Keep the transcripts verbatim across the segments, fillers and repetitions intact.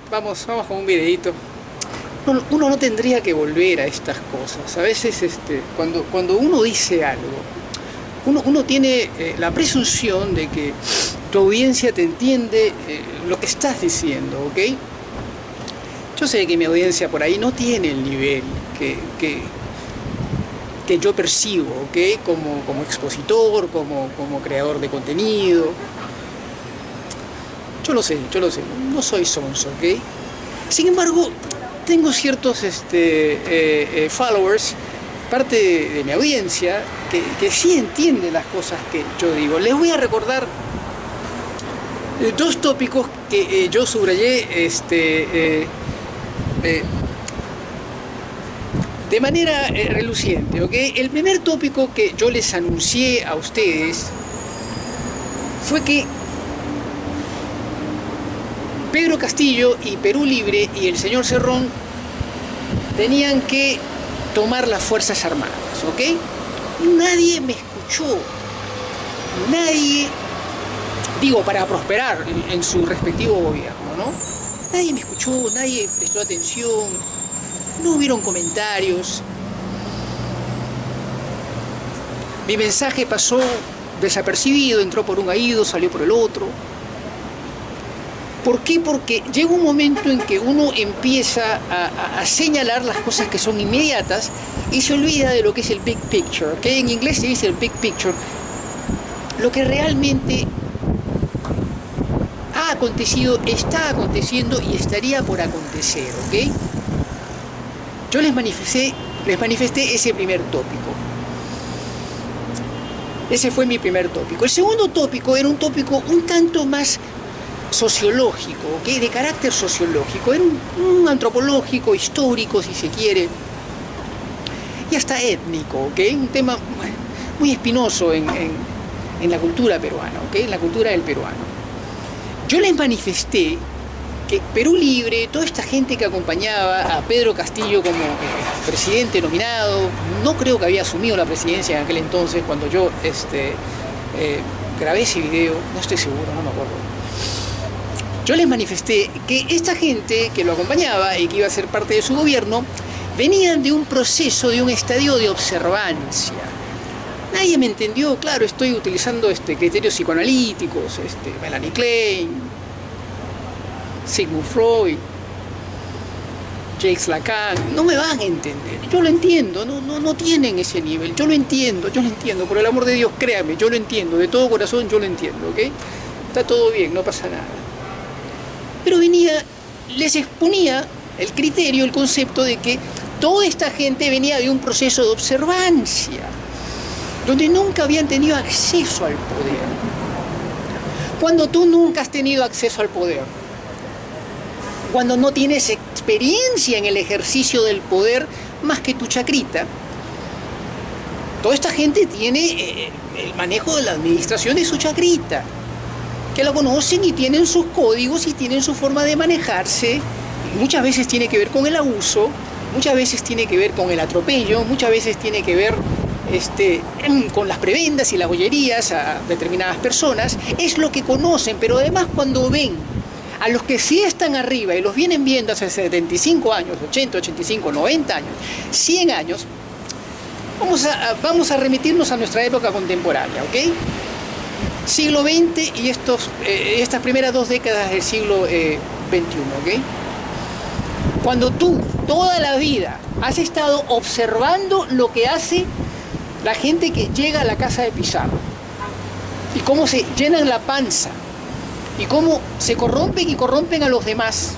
vamos, vamos con un videito. Uno, uno no tendría que volver a estas cosas. A veces, este, cuando, cuando uno dice algo, uno, uno tiene eh, la presunción de que tu audiencia te entiende eh, lo que estás diciendo, ¿ok? Yo sé que mi audiencia por ahí no tiene el nivel que, que, que yo percibo, ¿ok? Como, como expositor, como, como creador de contenido. Yo lo sé, yo lo sé, no soy sonso, ¿ok? Sin embargo, tengo ciertos este, eh, eh, followers, parte de, de mi audiencia, que, que sí entienden las cosas que yo digo. Les voy a recordar eh, dos tópicos que eh, yo subrayé este, eh, eh, de manera eh, reluciente, ¿ok? El primer tópico que yo les anuncié a ustedes fue que Pedro Castillo y Perú Libre y el señor Cerrón tenían que tomar las Fuerzas Armadas, ¿ok? Nadie me escuchó, nadie, digo, para prosperar en, en su respectivo gobierno, ¿no? Nadie me escuchó, nadie prestó atención, no hubieron comentarios. Mi mensaje pasó desapercibido, entró por un oído, salió por el otro. ¿Por qué? Porque llega un momento en que uno empieza a, a, a señalar las cosas que son inmediatas y se olvida de lo que es el big picture, que en inglés se dice el big picture, lo que realmente ha acontecido, está aconteciendo y estaría por acontecer, ¿ok? Yo les manifesté, les manifesté ese primer tópico. Ese fue mi primer tópico. El segundo tópico era un tópico un tanto más sociológico, ¿okay? De carácter sociológico, era un, un antropológico, histórico, si se quiere, y hasta étnico, ¿okay? Un tema muy espinoso en, en, en la cultura peruana, ¿okay? En la cultura del peruano. Yo les manifesté que Perú Libre, toda esta gente que acompañaba a Pedro Castillo como eh, presidente nominado, no creo que había asumido la presidencia en aquel entonces, cuando yo este, eh, grabé ese video, no estoy seguro, no me acuerdo. Yo les manifesté que esta gente que lo acompañaba y que iba a ser parte de su gobierno, venían de un proceso, de un estadio de observancia. Nadie me entendió, claro, estoy utilizando este, criterios psicoanalíticos, este, Melanie Klein, Sigmund Freud, Jacques Lacan, no me van a entender. Yo lo entiendo, no, no, no tienen ese nivel, yo lo entiendo, yo lo entiendo, por el amor de Dios, créame, yo lo entiendo, de todo corazón yo lo entiendo, ¿ok? Está todo bien, no pasa nada. Pero venía, les exponía el criterio, el concepto de que toda esta gente venía de un proceso de observancia, donde nunca habían tenido acceso al poder. Cuando tú nunca has tenido acceso al poder, cuando no tienes experiencia en el ejercicio del poder más que tu chacrita, toda esta gente tiene eh, el manejo de la administración de su chacrita, que la conocen y tienen sus códigos y tienen su forma de manejarse. Muchas veces tiene que ver con el abuso, muchas veces tiene que ver con el atropello, muchas veces tiene que ver este, con las prebendas y las bollerías a determinadas personas. Es lo que conocen, pero además cuando ven a los que sí están arriba y los vienen viendo hace setenta y cinco años, ochenta, ochenta y cinco, noventa años, cien años, vamos a, vamos a remitirnos a nuestra época contemporánea, ¿ok? Siglo veinte y estos, eh, estas primeras dos décadas del siglo eh, veintiuno, ¿ok? Cuando tú toda la vida has estado observando lo que hace la gente que llega a la casa de Pizarro y cómo se llenan la panza y cómo se corrompen y corrompen a los demás.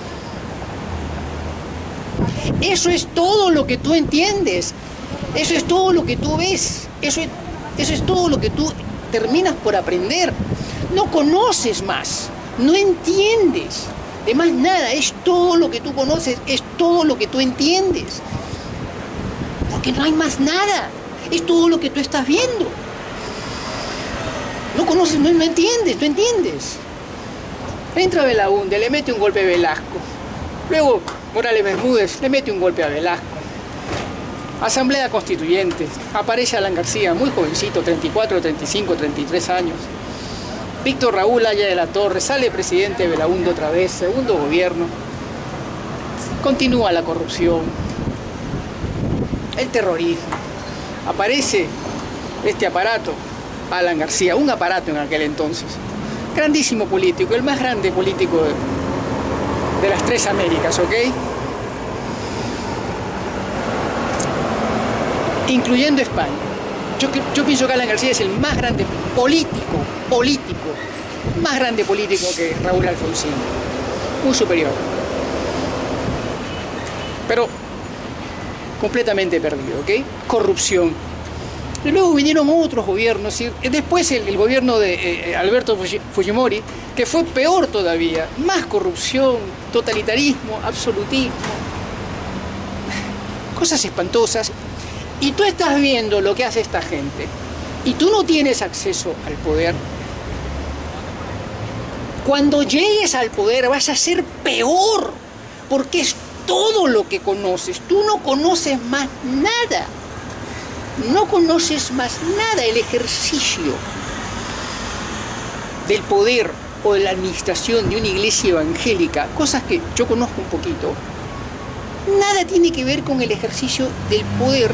Eso es todo lo que tú entiendes, eso es todo lo que tú ves, eso es, eso es todo lo que tú terminas por aprender. No conoces más, no entiendes de más nada, es todo lo que tú conoces, es todo lo que tú entiendes, porque no hay más nada, es todo lo que tú estás viendo. No conoces, no, no entiendes, no entiendes. Entra Belaúnde, le mete un golpe a Velasco, luego Morales Bermúdez le mete un golpe a Velasco. Asamblea Constituyente, aparece Alan García, muy jovencito, treinta y cuatro, treinta y cinco, treinta y tres años. Víctor Raúl Haya de la Torre, sale presidente Belaúnde otra vez, segundo gobierno, continúa la corrupción, el terrorismo, aparece este aparato, Alan García, un aparato en aquel entonces, grandísimo político, el más grande político de, de las tres Américas, ¿ok? Incluyendo España. Yo, yo pienso que Alan García es el más grande político, político, más grande político que Raúl Alfonsín, muy superior. Pero completamente perdido, ¿ok? Corrupción. Y luego vinieron otros gobiernos, y después el, el gobierno de eh, Alberto Fujimori, que fue peor todavía, más corrupción, totalitarismo, absolutismo, cosas espantosas. Y tú estás viendo lo que hace esta gente, y tú no tienes acceso al poder. Cuando llegues al poder vas a ser peor, porque es todo lo que conoces. Tú no conoces más nada. No conoces más nada. El ejercicio del poder o de la administración de una iglesia evangélica, cosas que yo conozco un poquito, nada tiene que ver con el ejercicio del poder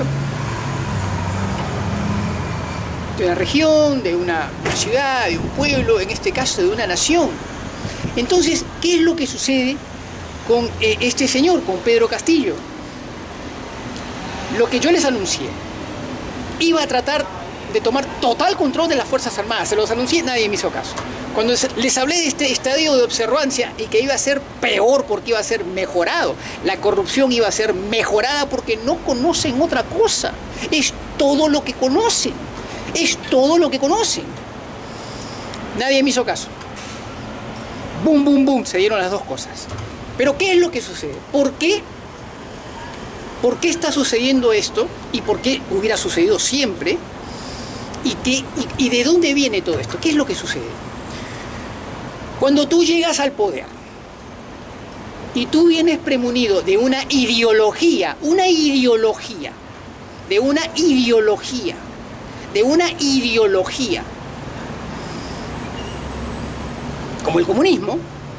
de una región, de una ciudad, de un pueblo, en este caso de una nación. Entonces, ¿qué es lo que sucede con eh, este señor, con Pedro Castillo? Lo que yo les anuncié, iba a tratar de tomar total control de las Fuerzas Armadas, se los anuncié, nadie me hizo caso. Cuando les hablé de este estadio de observancia y que iba a ser peor porque iba a ser mejorado, la corrupción iba a ser mejorada porque no conocen otra cosa, es todo lo que conocen, es todo lo que conocen. Nadie me hizo caso. Boom, boom, boom, se dieron las dos cosas. Pero ¿qué es lo que sucede? ¿Por qué? ¿Por qué está sucediendo esto? ¿Y por qué hubiera sucedido siempre? ¿Y, qué, y, y de dónde viene todo esto? ¿Qué es lo que sucede? Cuando tú llegas al poder y tú vienes premunido de una ideología, una ideología, de una ideología, de una ideología, como el comunismo,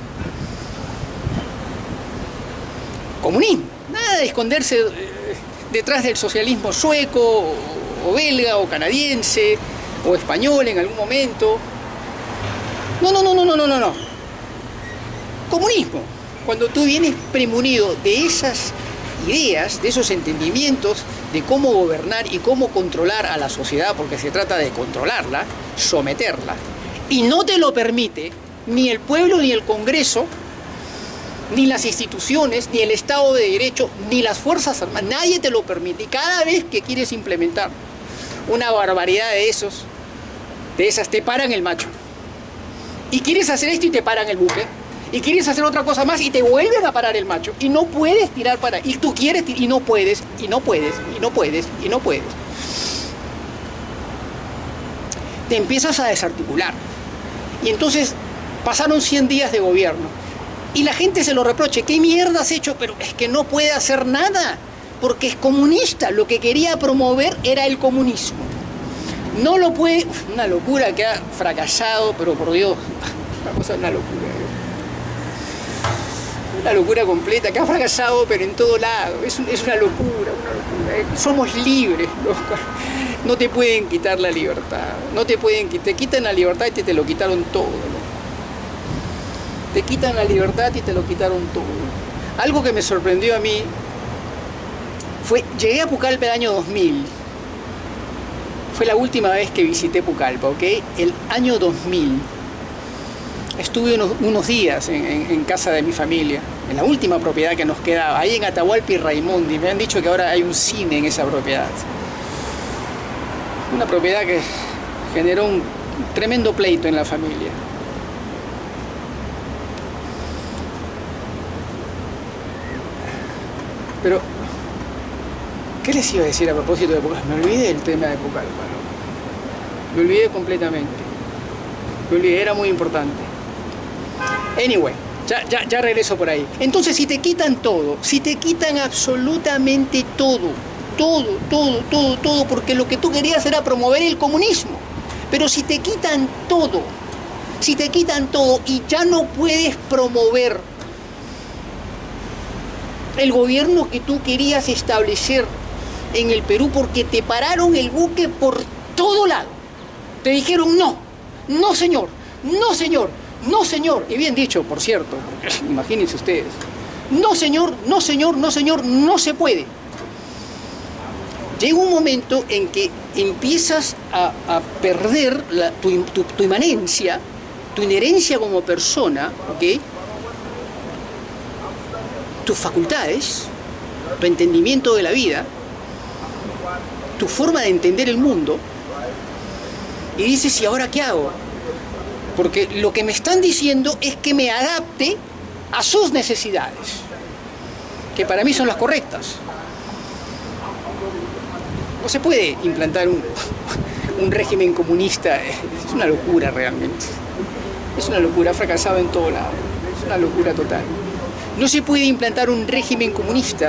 comunismo, nada de esconderse detrás del socialismo sueco, o belga, o canadiense, o español en algún momento. No, no, no, no, no, no, no, no. Comunismo. Cuando tú vienes premunido de esas ideas, de esos entendimientos de cómo gobernar y cómo controlar a la sociedad, porque se trata de controlarla, someterla, y no te lo permite ni el pueblo, ni el Congreso, ni las instituciones, ni el Estado de Derecho, ni las Fuerzas Armadas, nadie te lo permite. Y cada vez que quieres implementar una barbaridad de esos, de esas, te paran el macho. Y quieres hacer esto y te paran el buque. Y quieres hacer otra cosa más y te vuelven a parar el macho. Y no puedes tirar para... Y tú quieres y no puedes, y no puedes, y no puedes, y no puedes. Te empiezas a desarticular. Y entonces pasaron cien días de gobierno. Y la gente se lo reproche. ¿Qué mierda has hecho? Pero es que no puede hacer nada. Porque es comunista. Lo que quería promover era el comunismo. No lo puede... Uf, una locura que ha fracasado, pero por Dios, una cosa, una locura. Una locura completa, que ha fracasado, pero en todo lado. Es, es una locura, una locura. Somos libres, loco. No te pueden quitar la libertad. No te pueden quitar. Te quitan la libertad y te, te lo quitaron todo, ¿no? Te quitan la libertad y te lo quitaron todo. Algo que me sorprendió a mí fue... Llegué a Pucallpa el año dos mil. Fue la última vez que visité Pucallpa, ¿ok? El año dos mil. Estuve unos, unos días en, en, en casa de mi familia, en la última propiedad que nos quedaba, ahí en Atahualpa y Raimondi. Me han dicho que ahora hay un cine en esa propiedad. Una propiedad que generó un tremendo pleito en la familia. Pero, ¿qué les iba a decir a propósito de Pucallpa? Me olvidé del tema de Pucallpa, ¿no? Me olvidé completamente. Me olvidé, era muy importante. Anyway, ya, ya, ya regreso por ahí. Entonces, si te quitan todo, si te quitan absolutamente todo, todo, todo, todo, todo, porque lo que tú querías era promover el comunismo, pero si te quitan todo, si te quitan todo y ya no puedes promover el gobierno que tú querías establecer en el Perú porque te pararon el buque por todo lado? Te dijeron no, no señor, no señor, no señor. Y bien dicho, por cierto, imagínense ustedes. No señor, no señor, no señor, no se puede. Llega un momento en que empiezas a, a perder la, tu, tu, tu inmanencia, tu inherencia como persona, ¿ok? Tus facultades, tu entendimiento de la vida, tu forma de entender el mundo, y dices, ¿y ahora qué hago? Porque lo que me están diciendo es que me adapte a sus necesidades, que para mí son las correctas. No se puede implantar un, un régimen comunista, es una locura realmente. Es una locura, ha fracasado en todo lado, es una locura total. No se puede implantar un régimen comunista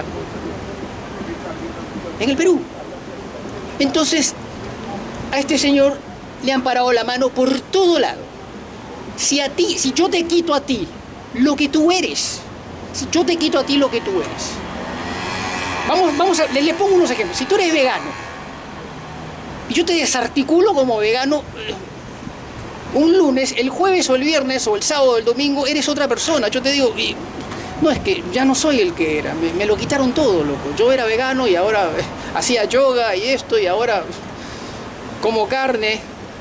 en el Perú. Entonces, a este señor le han parado la mano por todo lado. Si a ti, si yo te quito a ti lo que tú eres, si yo te quito a ti lo que tú eres, vamos, vamos a, le, le pongo unos ejemplos. Si tú eres vegano y yo te desarticulo como vegano, un lunes, el jueves o el viernes o el sábado o el domingo eres otra persona. Yo te digo, y, no, es que ya no soy el que era, me, me lo quitaron todo, loco. Yo era vegano y ahora eh, hacía yoga y esto, y ahora como carne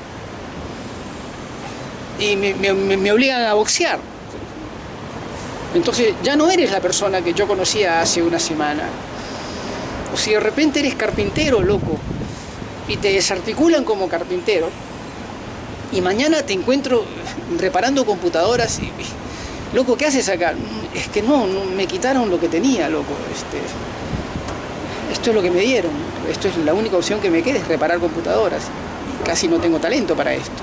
y me, me, me obligan a boxear. Entonces ya no eres la persona que yo conocía hace una semana. O si de repente eres carpintero, loco, y te desarticulan como carpintero, y mañana te encuentro reparando computadoras y, y loco, ¿qué haces acá? Es que no, no, me quitaron lo que tenía, loco. Este, esto es lo que me dieron. Esto es la única opción que me queda, es reparar computadoras. Y casi no tengo talento para esto.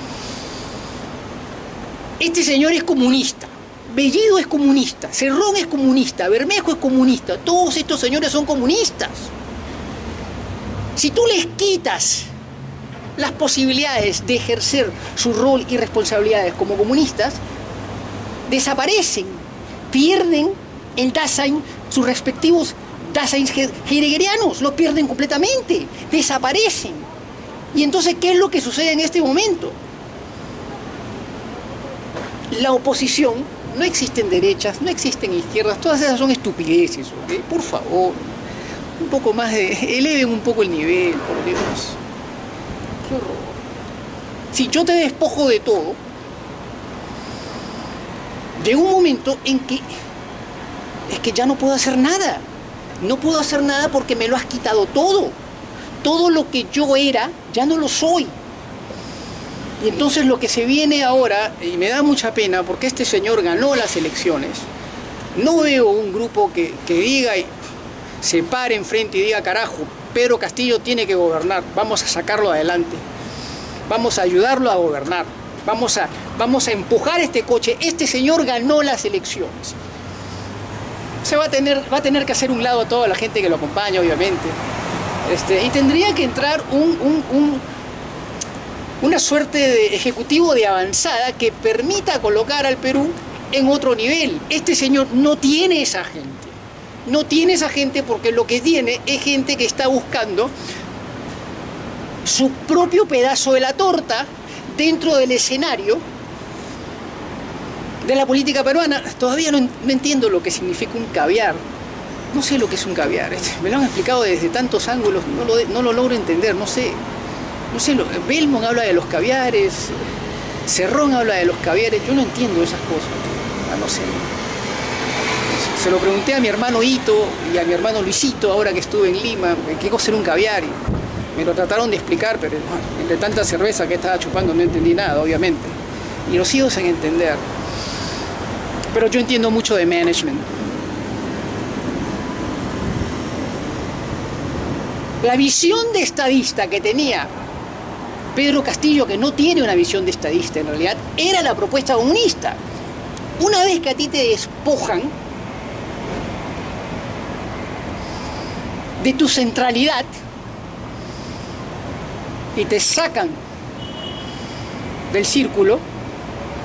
Este señor es comunista. Bellido es comunista. Cerrón es comunista. Bermejo es comunista. Todos estos señores son comunistas. Si tú les quitas las posibilidades de ejercer su rol y responsabilidades como comunistas, desaparecen, pierden el Dasein, sus respectivos Daseins heideggerianos, lo pierden completamente, desaparecen. Y entonces, ¿qué es lo que sucede en este momento? La oposición, no existen derechas, no existen izquierdas, todas esas son estupideces, ¿ok? Por favor, un poco más de, eleven un poco el nivel, por Dios. Qué horror. Si yo te despojo de todo, llega un momento en que es que ya no puedo hacer nada. No puedo hacer nada porque me lo has quitado todo. Todo lo que yo era, ya no lo soy. Y entonces lo que se viene ahora, y me da mucha pena porque este señor ganó las elecciones, no veo un grupo que, que diga y se pare enfrente y diga, carajo, Pedro Castillo tiene que gobernar, vamos a sacarlo adelante, vamos a ayudarlo a gobernar, vamos a, vamos a empujar este coche, este señor ganó las elecciones. Se va a tener, va a tener que hacer un lado a toda la gente que lo acompaña, obviamente, este, y tendría que entrar un, un, un, una suerte de ejecutivo de avanzada que permita colocar al Perú en otro nivel. Este señor no tiene esa gente. No tiene esa gente porque lo que tiene es gente que está buscando su propio pedazo de la torta dentro del escenario de la política peruana. Todavía no, no entiendo lo que significa un caviar. No sé lo que es un caviar. Me lo han explicado desde tantos ángulos, no lo, no lo logro entender, no sé. No sé, lo, Belmont habla de los caviares, Cerrón habla de los caviares, yo no entiendo esas cosas. Ah, no sé. Se lo pregunté a mi hermano Hito y a mi hermano Luisito ahora que estuve en Lima, qué cosa era un caviar, y me lo trataron de explicar, pero bueno, entre tanta cerveza que estaba chupando no entendí nada, obviamente, y lo sigo sin entender. Pero yo entiendo mucho de management. La visión de estadista que tenía Pedro Castillo, que no tiene una visión de estadista en realidad, era la propuesta comunista. Una vez que a ti te despojan de tu centralidad y te sacan del círculo,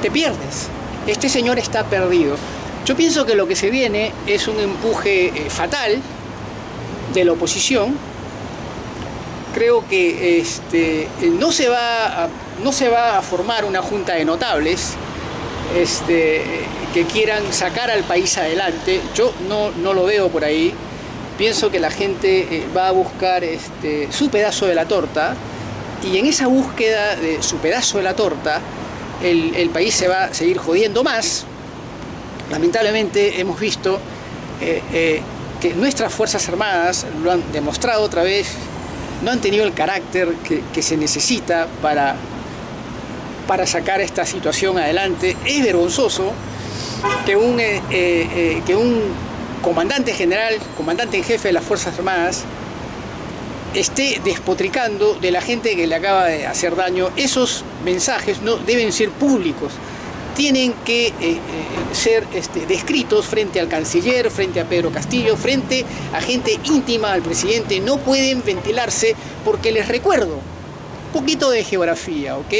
te pierdes. Este señor está perdido. Yo pienso que lo que se viene es un empuje eh, fatal de la oposición. Creo que este, no, se va a, no se va a formar una junta de notables este, que quieran sacar al país adelante. Yo no, no lo veo por ahí. Pienso que la gente eh, va a buscar este, su pedazo de la torta, y en esa búsqueda de su pedazo de la torta el, el país se va a seguir jodiendo más. Lamentablemente hemos visto eh, eh, que nuestras Fuerzas Armadas lo han demostrado otra vez, no han tenido el carácter que, que se necesita para, para sacar esta situación adelante. Es vergonzoso que un, eh, eh, que un comandante general, comandante en jefe de las Fuerzas Armadas, esté despotricando de la gente que le acaba de hacer daño. Esos mensajes no deben ser públicos, tienen que eh, eh, ser este, descritos frente al canciller, frente a Pedro Castillo, frente a gente íntima al presidente. No pueden ventilarse porque, les recuerdo, un poquito de geografía, ¿ok?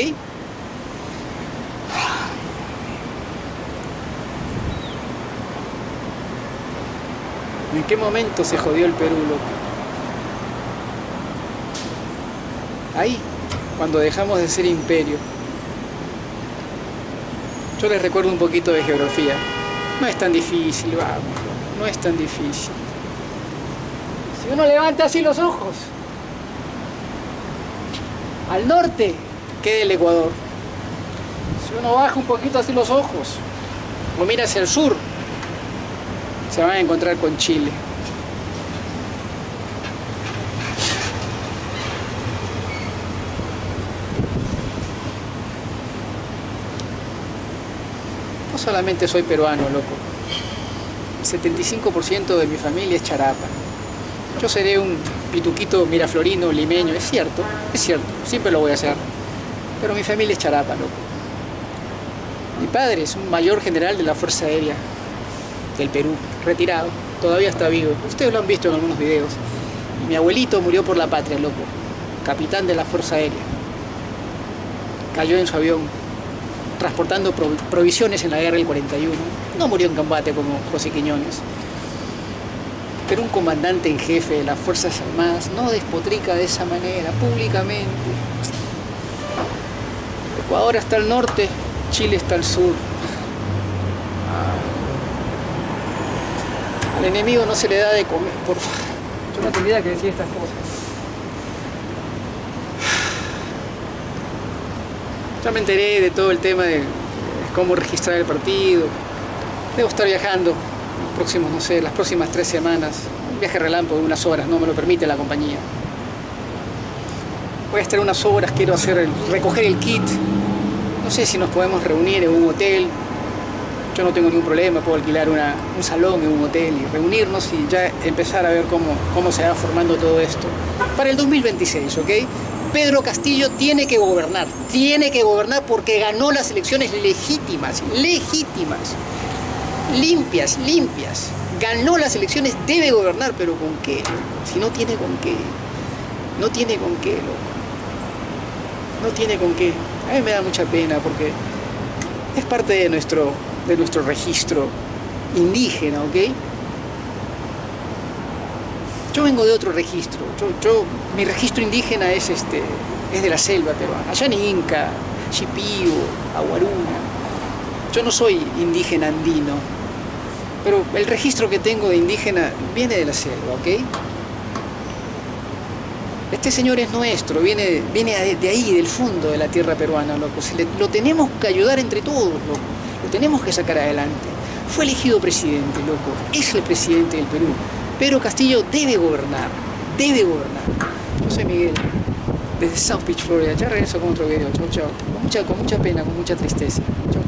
¿En qué momento se jodió el Perú, loco? Ahí, cuando dejamos de ser imperio. Yo les recuerdo un poquito de geografía. No es tan difícil, vamos, no es tan difícil. Si uno levanta así los ojos, al norte queda el Ecuador. Si uno baja un poquito así los ojos, o mira hacia el sur, se van a encontrar con Chile. No solamente soy peruano, loco. El setenta y cinco por ciento de mi familia es charapa. Yo seré un pituquito miraflorino, limeño, es cierto, es cierto, siempre lo voy a hacer. Pero mi familia es charapa, loco. Mi padre es un mayor general de la Fuerza Aérea del Perú, retirado, todavía está vivo. Ustedes lo han visto en algunos videos. Y mi abuelito murió por la patria, loco. Capitán de la Fuerza Aérea. Cayó en su avión transportando provisiones en la guerra del cuarenta y uno. No murió en combate como José Quiñones. Pero un comandante en jefe de las Fuerzas Armadas no despotrica de esa manera, públicamente. Ecuador está al norte, Chile está al sur. Al enemigo no se le da de comer, por favor. Yo no tendría que decir estas cosas. Ya me enteré de todo el tema de cómo registrar el partido. Debo estar viajando los próximos, no sé, las próximas tres semanas. Un viaje relámpago de unas horas, no me lo permite la compañía. Voy a estar unas horas, quiero hacer el, recoger el kit. No sé si nos podemos reunir en un hotel. Yo no tengo ningún problema, puedo alquilar una, un salón en un hotel y reunirnos y ya empezar a ver cómo, cómo se va formando todo esto. Para el dos mil veintiséis, ¿ok? Pedro Castillo tiene que gobernar, tiene que gobernar porque ganó las elecciones legítimas, legítimas, limpias, limpias. Ganó las elecciones, debe gobernar, pero ¿con qué? Si no tiene con qué, no tiene con qué, loco. No tiene con qué. A mí me da mucha pena porque es parte de nuestro, de nuestro registro indígena, ¿ok? Yo vengo de otro registro. Yo, yo, mi registro indígena es, este, es de la selva peruana. Ayaninca, Shipibo, Aguaruna. Yo no soy indígena andino, pero el registro que tengo de indígena viene de la selva, ¿ok? Este señor es nuestro, viene, viene de ahí, del fondo de la tierra peruana, loco. Se le, lo tenemos que ayudar entre todos, loco. Lo tenemos que sacar adelante. Fue elegido presidente, loco. Es el presidente del Perú. Pedro Castillo debe gobernar, debe gobernar. Yo soy Miguel, desde South Beach, Florida. Ya regreso con otro video. Chau, chau. Con mucha, con mucha pena, con mucha tristeza. Chau.